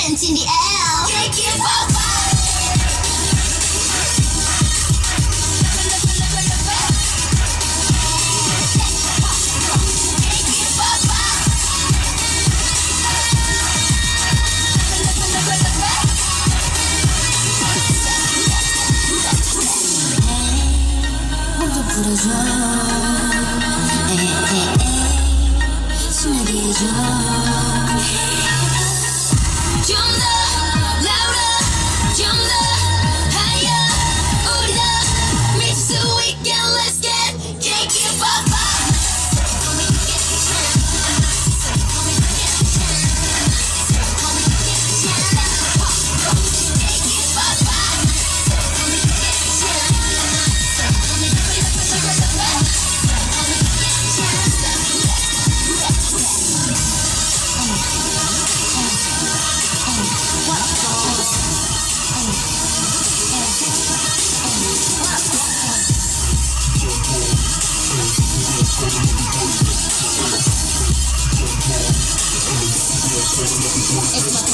hands in the air. Can't give up. 불어줘 신나게 해줘 좀 더 louder 좀 더 higher 우리 다 미쳐 so we can let's get can't give up. It's my